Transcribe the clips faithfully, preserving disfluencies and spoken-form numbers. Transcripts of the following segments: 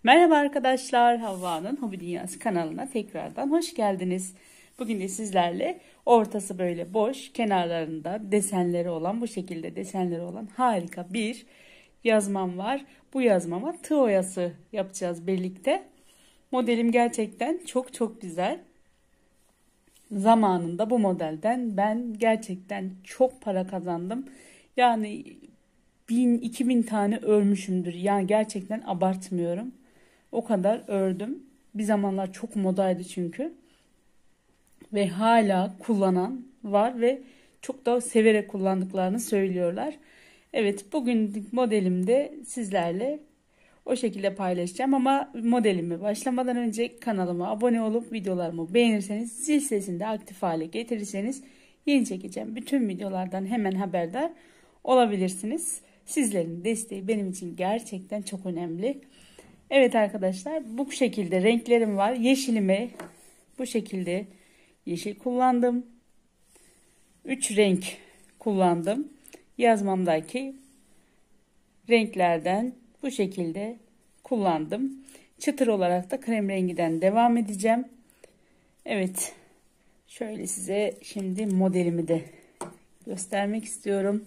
Merhaba arkadaşlar, Havva'nın Hobi Dünyası kanalına tekrardan hoş geldiniz. Bugün de sizlerle ortası böyle boş, kenarlarında desenleri olan, bu şekilde desenleri olan harika bir yazmam var. Bu yazmama tığ oyası yapacağız birlikte. Modelim gerçekten çok çok güzel. Zamanında bu modelden ben gerçekten çok para kazandım. Yani bin iki bin tane örmüşümdür. Yani gerçekten abartmıyorum. O kadar ördüm. Bir zamanlar çok modaydı çünkü. Ve hala kullanan var ve çok da severek kullandıklarını söylüyorlar. Evet, bugün modelimde sizlerle o şekilde paylaşacağım ama modelimi başlamadan önce kanalıma abone olup videolarımı beğenirseniz, zil sesini de aktif hale getirirseniz yeni çekeceğim bütün videolardan hemen haberdar olabilirsiniz. Sizlerin desteği benim için gerçekten çok önemli. Evet arkadaşlar, bu şekilde renklerim var. Yeşilimi bu şekilde yeşil kullandım. üç renk kullandım. Yazmamdaki renklerden bu şekilde kullandım. Çıtır olarak da krem rengiden devam edeceğim. Evet, şöyle size şimdi modelimi de göstermek istiyorum.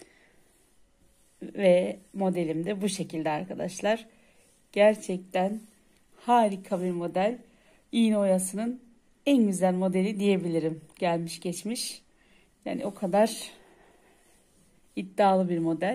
Ve modelim de bu şekilde arkadaşlar. Gerçekten harika bir model. İğne oyasının en güzel modeli diyebilirim. Gelmiş geçmiş. Yani o kadar iddialı bir model.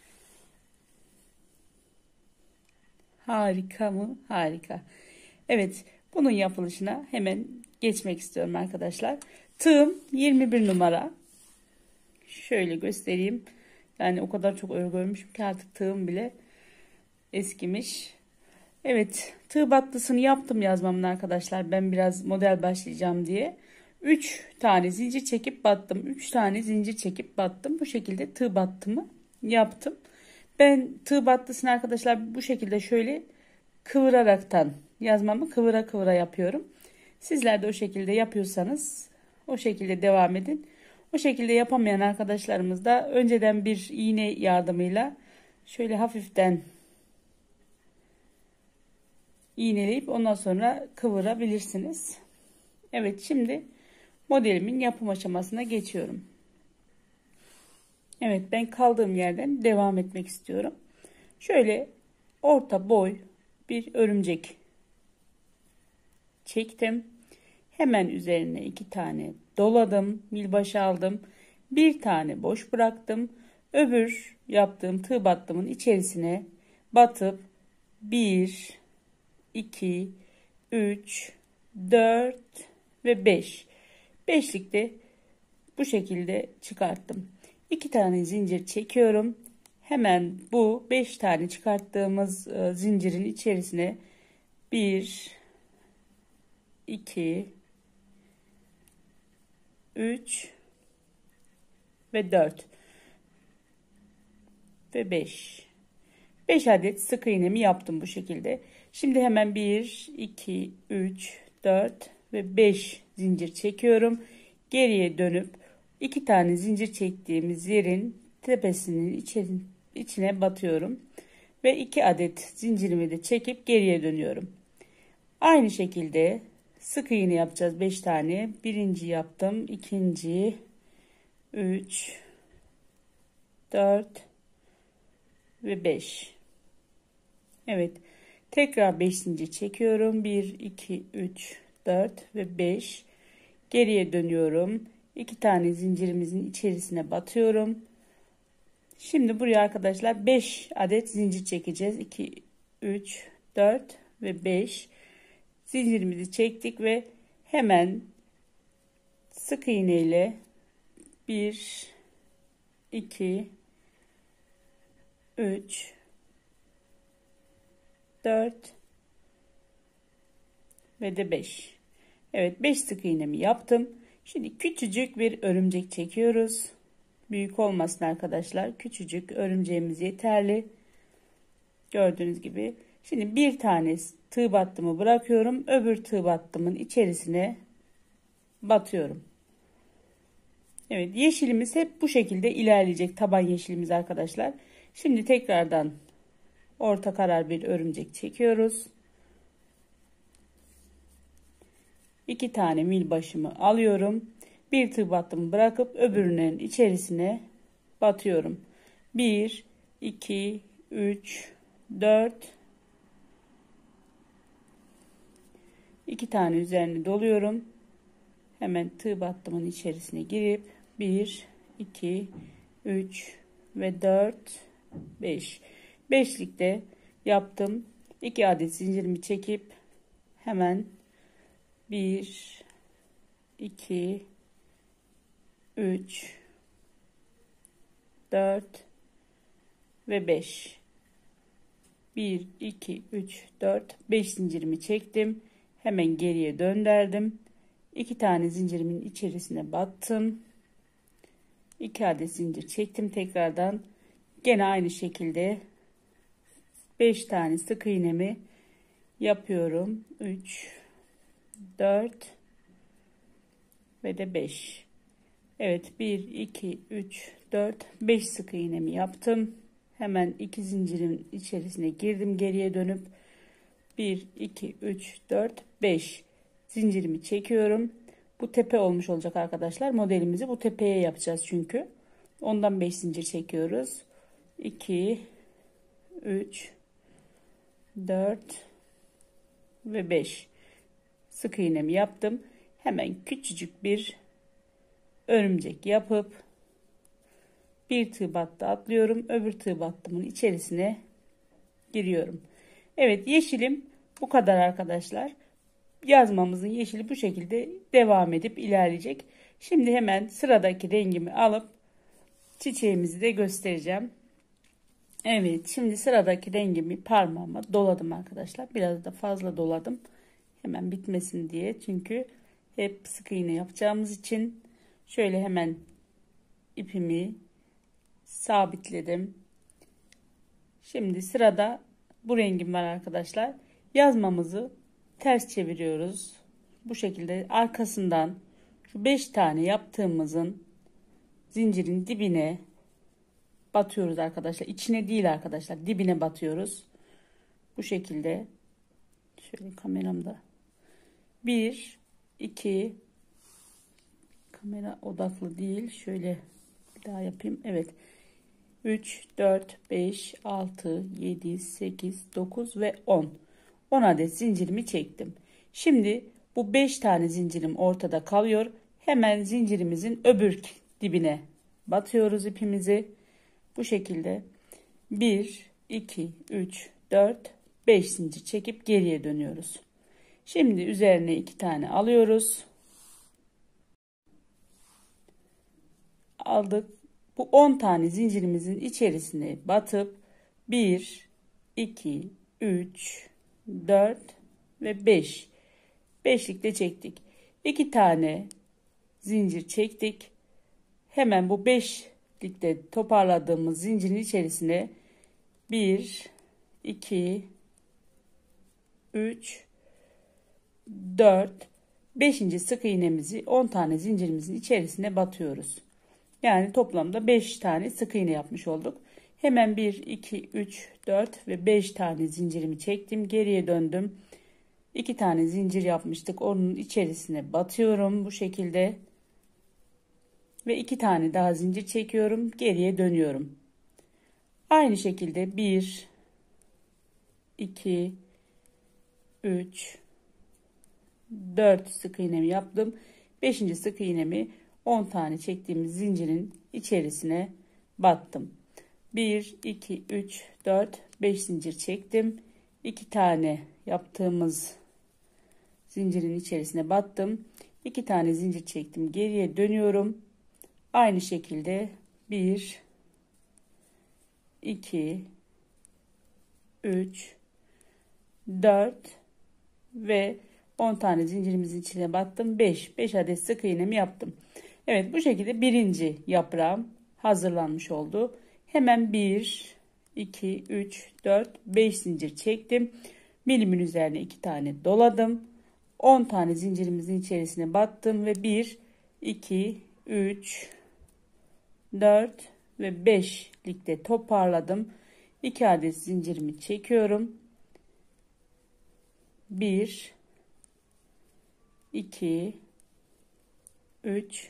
Harika mı? Harika. Evet, bunun yapılışına hemen geçmek istiyorum arkadaşlar. Tığım yirmi bir numara. Şöyle göstereyim. Yani o kadar çok örgü örmüşüm ki artık tığım bile eskimiş. Evet, tığ battısını yaptım yazmamın arkadaşlar. Ben biraz model başlayacağım diye. üç tane zincir çekip battım. üç tane zincir çekip battım. Bu şekilde tığ battımı yaptım. Ben tığ battısını arkadaşlar bu şekilde şöyle kıvıraraktan yazmamı kıvıra kıvıra yapıyorum. Sizler de o şekilde yapıyorsanız o şekilde devam edin. O şekilde yapamayan arkadaşlarımız da önceden bir iğne yardımıyla şöyle hafiften iğneleyip ondan sonra kıvırabilirsiniz. Evet, şimdi modelimin yapım aşamasına geçiyorum. Evet, ben kaldığım yerden devam etmek istiyorum. Şöyle orta boy bir örümcek çektim. Hemen üzerine iki tane doladım, milbaşı aldım. Bir tane boş bıraktım. Öbür yaptığım tığ battımın içerisine batıp bir, iki, üç, dört ve beş. beşlikte bu şekilde çıkarttım. iki tane zincir çekiyorum. Hemen bu beş tane çıkarttığımız zincirin içerisine bir, iki, üç ve dört ve beş. beş adet sık iğnemi yaptım bu şekilde. Şimdi hemen bir, iki, üç, dört ve beş zincir çekiyorum. Geriye dönüp iki tane zincir çektiğimiz yerin tepesinin içine, içine batıyorum. Ve iki adet zincirimi de çekip geriye dönüyorum. Aynı şekilde sık iğne yapacağız beş tane. Birinci yaptım. İkinci, üç, dört ve beş. Evet. Tekrar beş zincir çekiyorum. bir, iki, üç, dört ve beş. Geriye dönüyorum. iki tane zincirimizin içerisine batıyorum. Şimdi buraya arkadaşlar beş adet zincir çekeceğiz. iki, üç, dört ve beş. Zincirimizi çektik ve hemen sık iğne ile bir, iki, üç, dört ve de beş. Evet, beş sık iğnemi yaptım. Şimdi küçücük bir örümcek çekiyoruz. Büyük olmasın arkadaşlar. Küçücük örümceğimiz yeterli. Gördüğünüz gibi. Şimdi bir tane tığ battımı bırakıyorum. Öbür tığ battımın içerisine batıyorum. Evet, yeşilimiz hep bu şekilde ilerleyecek. Taban yeşilimiz arkadaşlar. Şimdi tekrardan orta karar bir örümcek çekiyoruz. iki tane mil başımı alıyorum. Bir tığ battımı bırakıp öbürünün içerisine batıyorum. bir, iki, üç, dört. iki tane üzerine doluyorum. Hemen tığ battımın içerisine girip bir, iki, üç ve dört, beş. beşlikte yaptım. iki adet zincirimi çekip hemen bir, iki, üç, dört ve beş. bir, iki, üç, dört, beş zincirimi çektim. Hemen geriye döndürdüm. iki tane zincirimin içerisine battım. iki adet zincir çektim tekrardan. Gene aynı şekilde beş tane sık iğnemi yapıyorum. üç, dört ve de beş. Evet, bir, iki, üç, dört, beş sık iğnemi yaptım. Hemen iki zincirin içerisine girdim geriye dönüp bir, iki, üç, dört, beş zincirimi çekiyorum. Bu tepe olmuş olacak arkadaşlar. Modelimizi bu tepeye yapacağız çünkü. Ondan beş zincir çekiyoruz. iki, üç, dört ve beş sık iğnemi yaptım. Hemen küçücük bir örümcek yapıp bir tığ battı atlıyorum. Öbür tığ battımın içerisine giriyorum. Evet, yeşilim bu kadar arkadaşlar. Yazmamızın yeşili bu şekilde devam edip ilerleyecek. Şimdi hemen sıradaki rengimi alıp çiçeğimizi de göstereceğim. Evet, şimdi sıradaki rengimi parmağıma doladım arkadaşlar. Biraz da fazla doladım. Hemen bitmesin diye. Çünkü hep sık iğne yapacağımız için şöyle hemen ipimi sabitledim. Şimdi sırada bu rengim var arkadaşlar. Yazmamızı ters çeviriyoruz. Bu şekilde arkasından şu beş tane yaptığımızın zincirin dibine batıyoruz arkadaşlar. İçine değil arkadaşlar. Dibine batıyoruz. Bu şekilde. Şöyle kameramda. bir, iki, kamera odaklı değil. Şöyle bir daha yapayım. Evet. üç, dört, beş, altı, yedi, sekiz, dokuz ve on. on adet zincirimi çektim. Şimdi bu beş tane zincirim ortada kalıyor. Hemen zincirimizin öbür dibine batıyoruz ipimizi. Bu şekilde bir, iki, üç, dört, beş zincir çekip geriye dönüyoruz. Şimdi üzerine iki tane alıyoruz. Aldık. Bu on tane zincirimizin içerisine batıp bir, iki, üç, dört ve beş. beşlikte çektik. iki tane zincir çektik. Hemen bu beşlikte toparladığımız zincirin içerisine bir, iki, üç, dört, beşinci sık iğnemizi on tane zincirimizin içerisine batıyoruz. Yani toplamda beş tane sık iğne yapmış olduk. Hemen bir, iki, üç, dört ve beş tane zincirimi çektim. Geriye döndüm. iki tane zincir yapmıştık. Onun içerisine batıyorum bu şekilde. Ve iki tane daha zincir çekiyorum. Geriye dönüyorum. Aynı şekilde bir, iki, üç, dört sık iğnemi yaptım. beşinci sık iğnemi on tane çektiğimiz zincirin içerisine battım. bir, iki, üç, dört, beş zincir çektim. iki tane yaptığımız zincirin içerisine battım. iki tane zincir çektim. Geriye dönüyorum. Aynı şekilde bir, iki, üç, dört ve on tane zincirimizin içine battım. beş. beş adet sık iğnemi yaptım. Evet, bu şekilde birinci yaprağım hazırlanmış oldu. Hemen bir, iki, üç, dört, beş zincir çektim. Milimin üzerine iki tane doladım. on tane zincirimizin içerisine battım ve bir, iki, üç, dört ve beşlikte toparladım. iki adet zincirimi çekiyorum. bir, iki, üç,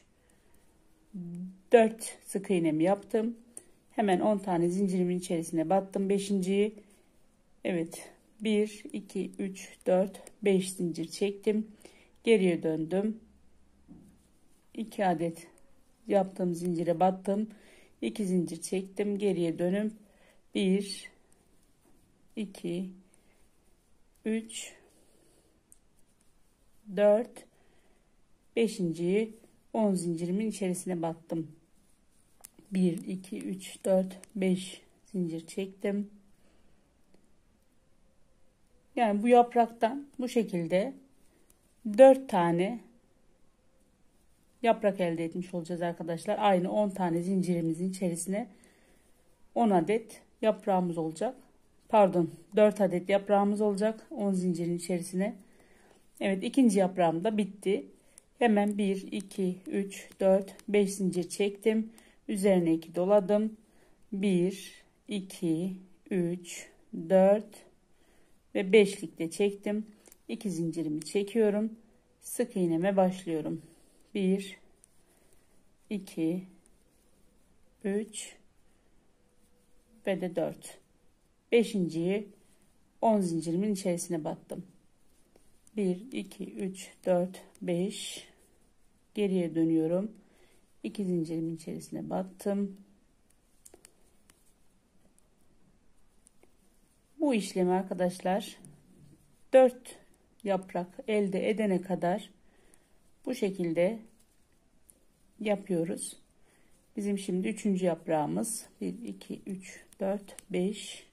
dört sık iğnemi yaptım. Hemen on tane zincirimin içerisine battım. beşinciyi. Evet. bir, iki, üç, dört, beş zincir çektim. Geriye döndüm. iki adet yaptığım zincire battım. iki zincir çektim. Geriye dönüp bir, iki, üç, dört, beşinciyi on zincirimin içerisine battım. bir, iki, üç, dört, beş zincir çektim. Yani bu yapraktan bu şekilde dört tane yaprak elde etmiş olacağız arkadaşlar. Aynı on tane zincirimizin içerisine on adet yaprağımız olacak. Pardon, dört adet yaprağımız olacak on zincirin içerisine. Evet, ikinci yaprağım da bitti. Hemen bir, iki, üç, dört, beş zincir çektim. Üzerine iki doladım. bir, iki, üç, dört ve beşlikte çektim. iki zincirimi çekiyorum. Sık iğneme başlıyorum. bir, iki, üç ve de dört. beşinciyi on zincirimin içerisine battım. bir, iki, üç, dört, beş. Geriye dönüyorum. iki zincirimin içerisine battım. Bu işlemi arkadaşlar dört yaprak elde edene kadar bu şekilde yapıyoruz. Bizim şimdi üçüncü yaprağımız bir, iki, üç, dört, beş.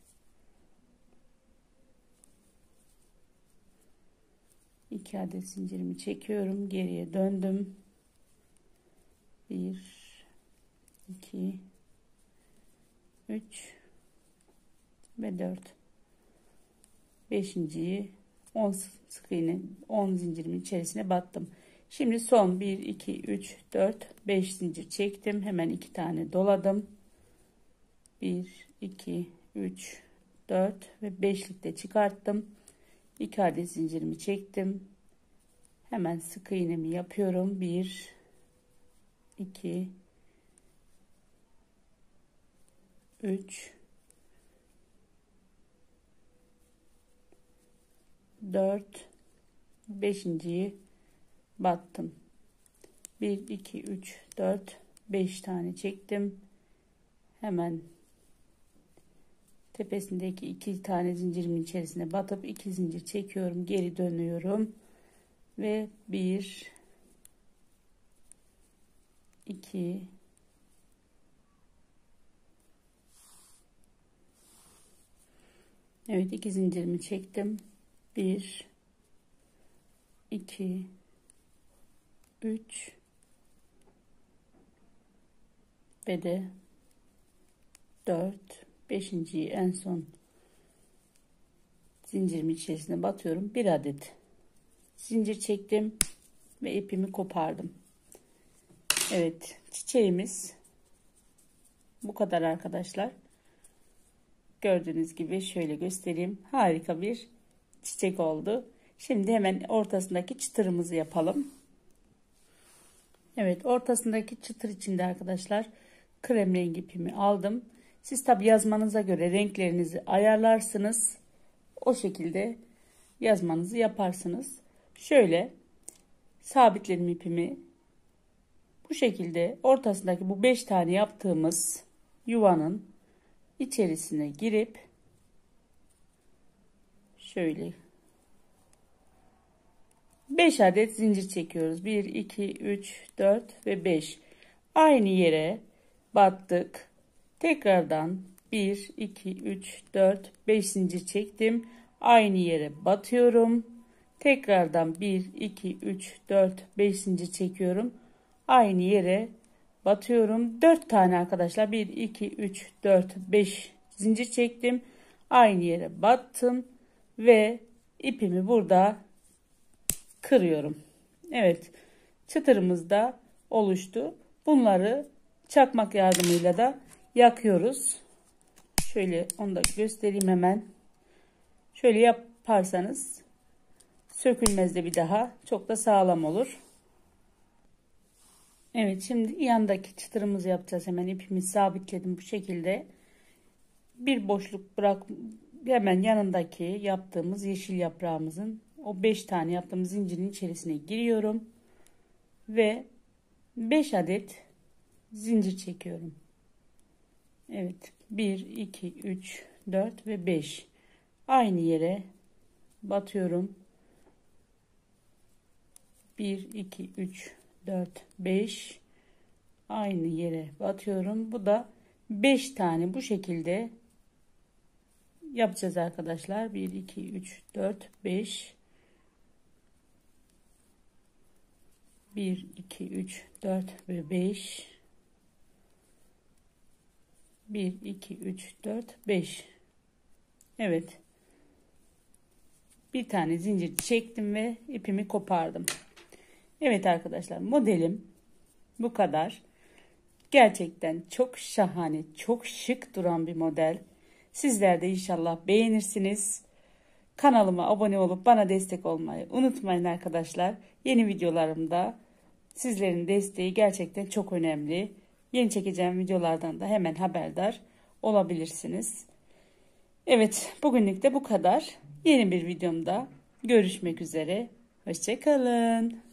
iki adet zincirimi çekiyorum. Geriye döndüm. bir, iki, üç ve dört. beşinciyi on sık iğne on zincirimin içerisine battım. Şimdi son bir, iki, üç, dört, beş zincir çektim. Hemen iki tane doladım. bir, iki, üç, dört ve beşlikte çıkarttım. iki adet zincirimi çektim. Hemen sık iğnemi yapıyorum. bir, iki, üç, dört, beşinciyi battım. bir, iki, üç, dört, beş tane çektim. Hemen tepesindeki iki tane zincirimin içerisine batıp iki zincir çekiyorum. Geri dönüyorum. Ve bir, iki, evet, iki zincirimi çektim. bir, iki, üç ve de dört. beşinciyi en son zincirimin içerisine batıyorum. Bir adet zincir çektim ve ipimi kopardım. Evet, çiçeğimiz bu kadar arkadaşlar. Gördüğünüz gibi şöyle göstereyim. Harika bir çiçek oldu. Şimdi hemen ortasındaki çıtırımızı yapalım. Evet, ortasındaki çıtır içinde arkadaşlar krem rengi ipimi aldım. Siz tabi yazmanıza göre renklerinizi ayarlarsınız. O şekilde yazmanızı yaparsınız. Şöyle sabitledim ipimi. Bu şekilde ortasındaki bu beş tane yaptığımız yuvanın içerisine girip şöyle beş adet zincir çekiyoruz. bir, iki, üç, dört ve beş. Aynı yere battık. Tekrardan bir, iki, üç, dört, beş zincir çektim. Aynı yere batıyorum. Tekrardan bir, iki, üç, dört, beş zincir çekiyorum. Aynı yere batıyorum. dört tane arkadaşlar. bir, iki, üç, dört, beş zincir çektim. Aynı yere battım ve ipimi burada kırıyorum. Evet, çıtırımız da oluştu. Bunları çakmak yardımıyla da yakıyoruz. Şöyle onu da göstereyim hemen. Şöyle yaparsanız Sökülmez de bir daha. Çok da sağlam olur. Evet, şimdi yandaki çıtırımızı yapacağız. Hemen ipimi sabitledim bu şekilde. Bir boşluk bırak, hemen yanındaki yaptığımız yeşil yaprağımızın o beş tane yaptığımız zincirin içerisine giriyorum ve beş adet zincir çekiyorum. Evet, bir iki üç dört ve beş aynı yere batıyorum. bir iki üç dört beş aynı yere batıyorum. Bu da beş tane bu şekilde yapacağız arkadaşlar. bir iki üç dört beş bir iki üç dört ve beş bir iki üç dört beş. Evet, bir tane zincir çektim ve ipimi kopardım. Evet arkadaşlar, modelim bu kadar. Gerçekten çok şahane, çok şık duran bir model. Sizler de inşallah beğenirsiniz. Kanalıma abone olup bana destek olmayı unutmayın arkadaşlar. Yeni videolarımda sizlerin desteği gerçekten çok önemli. Yeni çekeceğim videolardan da hemen haberdar olabilirsiniz. Evet, bugünlük de bu kadar. Yeni bir videomda görüşmek üzere. Hoşça kalın.